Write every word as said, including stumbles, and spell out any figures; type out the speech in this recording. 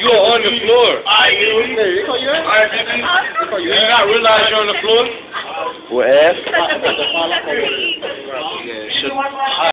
You're on the floor. Alright, you. Hey, you call you that? Alright, baby. You not realize you're on the floor? Well, ass.